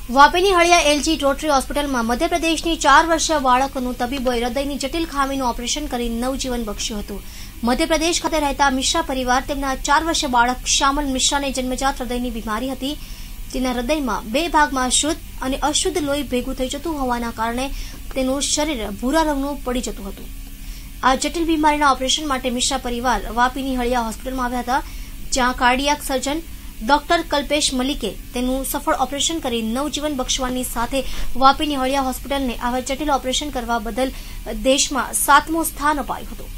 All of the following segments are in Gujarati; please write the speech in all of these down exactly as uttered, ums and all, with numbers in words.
વાપીની હળિયા એલજી રોટરી હોસ્પિટલમાં મધ્યપ્રદેશની ચાર વર્ષીય બાળકનું તબીબોએ હૃદયની જટિલ ખામીનું ઓપરેશન કરી નવજીવન બક્ષ્યું હતું। મધ્યપ્રદેશ ખાતે રહેતા મિશ્રા પરિવાર તેમના ચાર વર્ષીય બાળક શ્યામલ મિશ્રાને જન્મજાત હૃદયની બીમારી હતી, જેના હૃદયમાં બે ભાગમાં શુદ્ધ અને અશુદ્ધ લોહી ભેગું થઈ જતું હોવાના કારણે તેનું શરીર ભૂરા રંગનું પડી જતું હતું। આ જટિલ બીમારીના ઓપરેશન માટે મિશ્રા પરિવાર વાપીની હળિયા હોસ્પિટલમાં આવ્યા હતા, જ્યાં કાર્ડિયાક સર્જન ડોક્ટર કલ્પેશ મલિકે તેનું સફળ ઓપરેશન કરી નવજીવન બક્ષવાની સાથે વાપીની હળિયા હોસ્પિટલને આવા જટિલ ઓપરેશન કરવા બદલ દેશમાં સાતમું સ્થાન અપાયું હતું।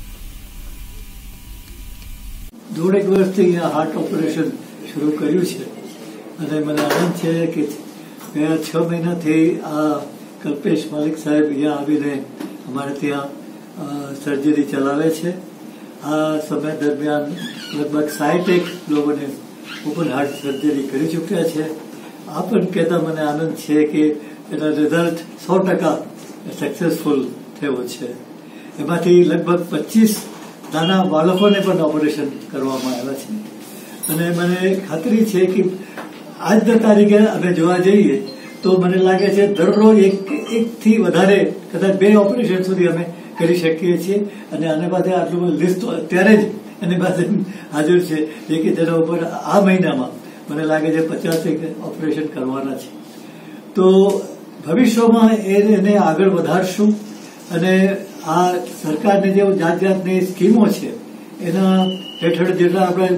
દોઢેક વર્ષથી અહીંયા હાર્ટ ઓપરેશન શરૂ કર્યું છે અને મને આનંદ છે કે ગયા છ મહિનાથી આ કલ્પેશ મલિક સાહેબ અહીંયા આવીને અમારે ત્યાં સર્જરી ચલાવે છે। આ સમય દરમિયાન લગભગ સાઠેક લોકોને ઓપન હાર્ટ સર્જરી કરી ચૂક્યા છે। આ પણ કહેતા મને આનંદ છે કે એના રિઝલ્ટ સો ટકા સક્સેસફુલ થયો છે। એમાંથી લગભગ પચીસ નાના બાળકોને પણ ઓપરેશન કરવામાં આવ્યા છે અને મને ખાતરી છે કે આજના તારીખે અમે જોવા જઈએ તો મને લાગે છે દરરોજ એક એકથી વધારે કદાચ બે ઓપરેશન સુધી અમે કરી શકીએ છીએ અને આને પાસે આટલું બધું લિસ્ટ અત્યારે જ એની પાસે હાજર છે, જે કે તેના ઉપર આ મહિનામાં મને લાગે છે પચાસ એક ઓપરેશન કરવાના છે। તો ભવિષ્યમાં એને આગળ વધારશું અને આ સરકારની જે જાત જાતની સ્કીમો છે એના હેઠળ જેટલા આપણે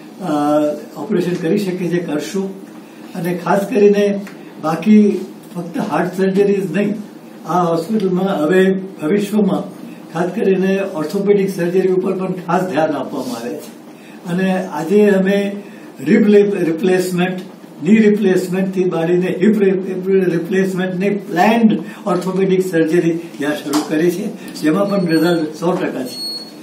ઓપરેશન કરી શકીએ છીએ કરશું અને ખાસ કરીને બાકી ફક્ત હાર્ટ સર્જરી જ નહીં, આ હોસ્પિટલમાં હવે ભવિષ્યમાં ખાસ કરીને ઓર્થોપેડિક સર્જરી ઉપર પણ ખાસ ધ્યાન આપવામાં આવે છે અને આજે અમે હિપ રિપ્લેસમેન્ટ, ની રિપ્લેસમેન્ટથી માંડીને હિપ રિપ્લેસમેન્ટની પ્લાન્ડ ઓर्थोपेडिक सर्जरी यहाँ शुरू करी है, જેમાં પણ રિઝલ્ટ सौ टका है।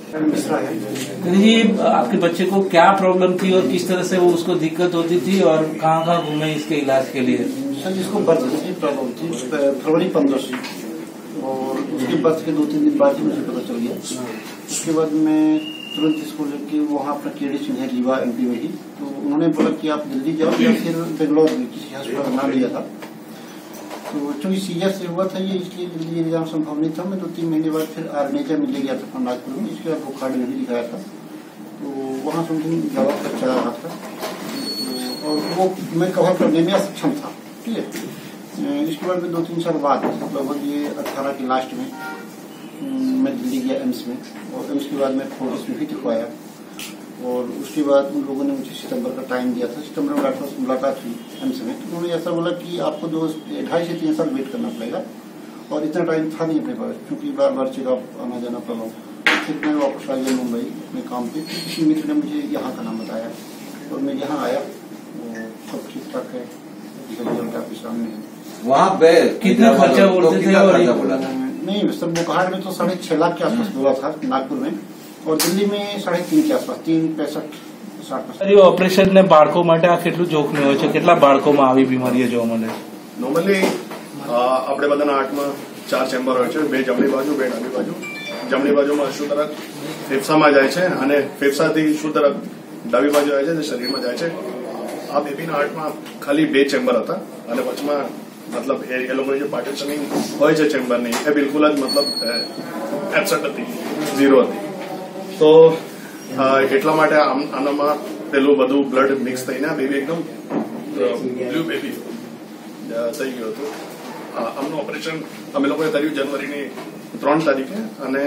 जी, आपके बच्चे को क्या प्रॉब्लम थी और किस तरह से वो उसको दिक्कत होती थी और कहाँ कहाँ घूमे इसके इलाज के लिए? सर, जिसको बर्थ की प्रॉब्लम थी फरवरी पंद्रह से, और उसके बर्थ के दो तीन दिन बाद ही मुझे पता चल गया। उसके बाद मैं तुरंत इसको लेके वहाँ अपना के डी सिंह रीवा एमपी में ही, तो उन्होंने बोला कि आप दिल्ली जाओ या फिर बेंगलोर में किसी हॉस्पिटल नाम लिया था। तो चूंकि सीरियस से हुआ था ये, इसलिए दिल्ली ले जाना संभव नहीं था। मैं दो तीन महीने बाद फिर आरनेजा में ले गया था नागपुर में, इसके बाद बुखार में भी दिखाया था, तो वहाँ समथिंग दवा का चला रहा था और वो मैं कवर करने में असक्षम था। ठीक है, इसके बाद में दो तीन साल बाद लगभग ये अठारह के लास्ट में मैं दिल्ली गया एम्स में, और एम्स के बाद मैं फोर्टिस में भी दिखवाया, और उसके बाद उन लोगों ने मुझे सितंबर का टाइम दिया था। सितंबर में डॉक्टर से मुलाकात हुई एम्स में, तो उन्होंने ऐसा बोला कि आपको दो ढाई से तीन साल वेट करना पड़ेगा, और इतना टाइम था नहीं अपने पास क्योंकि बार बार चेकअप आना जाना पड़ा। फिर मैं वापस आ गया मुंबई अपने काम पे, किसी मित्र ने मुझे यहाँ का नाम बताया और मैं यहाँ आया, सब ठीक ठाक है, रिजल्ट आपके सामने है। वहाँ पे कितना खर्चा बोलते थे? नहीं सर, बुखार में तो साढ़े छह लाख के आसपास बोला था नागपुर में, और दिल्ही में साढ़े तीन के आसपास, तीन पैंसठ साठ। ऑपरेशन ने बाळको માટે આ કેટલું જોખમી હોય છે? કેટલા બાળકોમાં આવી બીમારીઓ જોવા મળે? નોર્મલી આપણે બધાના હાર્ટમાં ચાર ચેમ્બર હોય છે, બે જમણી બાજુ, બે ડાબી બાજુ। જમણી બાજુમાં શુદ્ધ રક્ત ફેફસામાં જાય છે અને ફેફસાથી શુદ્ધ રક્ત ડાબી બાજુ આવે છે, શરીરમાં જાય છે। આ બેબીના હાર્ટમાં ખાલી બે ચેમ્બર હતા અને વચમાં મતલબ એ લોકોની જે પાર્ટીશનિંગ હોય છે ચેમ્બરની એ બિલકુલ જ મતલબ એબ્સન્ટ હતી, ઝીરો હતી। તો એટલા માટે આનામાં પેલું બધું બ્લડ મિક્સ થઈને બેબી એકદમ બ્લુ બેબી થઈ ગયું હતું। આમનું ઓપરેશન અમે લોકોએ કર્યું જનવરીની ત્રણ તારીખે અને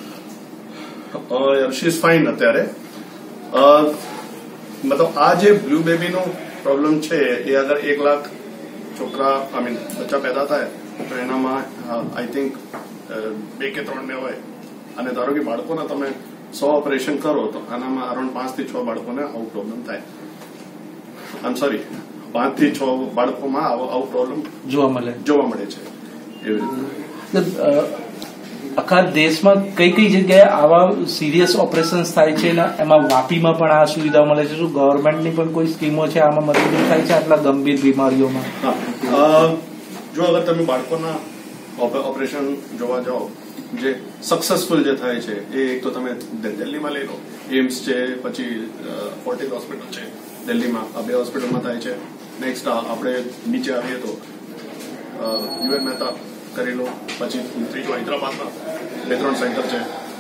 શી ઇઝ ફાઇન અત્યારે। મતલબ આ જે બ્લુ બેબીનો પ્રોબ્લેમ છે એ અગર એક લાખ છોકરા આઈ મીન બચ્ચા પેદા થાય તો એનામાં આઈ થિંક બે કે ત્રણ ને હોય, અને ધારો કે બાળકોના તમે સો ઓપરેશન કરો તો આનામાં અરાઉન્ડ પાંચ થી છ બાળકોને આવું પ્રોબ્લેમ થાય। આઈ એમ સોરી, પાંચ થી છ બાળકોમાં આવું પ્રોબ્લેમ જોવા મળે જોવા મળે છે। એવી રીતે આખા દેશમાં કઈ કઈ જગ્યાએ આવા સિરિયસ ઓપરેશન થાય છે ને એમાં વાપીમાં પણ આ સુવિધા મળે છે? શું ગવર્મેન્ટની પણ કોઈ સ્કીમો છે આમાં મદદ થાય છે આટલા ગંભીર બીમારીઓમાં? જો અગર તમે બાળકોના ઓપરેશન જોવા જાઓ જે સક્સેસફુલ જે થાય છે એ એક તો તમે દિલ્હીમાં લઈ લો, એમ્સ છે, પછી ફોર્ટિસ હોસ્પિટલ છે દિલ્હીમાં, આ બે હોસ્પિટલમાં થાય છે। નેક્સ્ટ આપણે નીચે આવીએ તો યુએન મહેતા કરેલું, પછી ત્રીજું હૈદરાબાદમાં બે ત્રણ સેન્ટર છે,